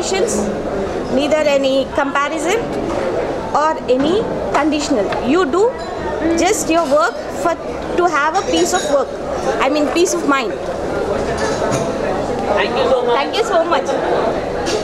expectations, neither any comparison or any conditional. You do just your work to have a peace of work. I mean peace of mind. Thank you so much. Thank you so much.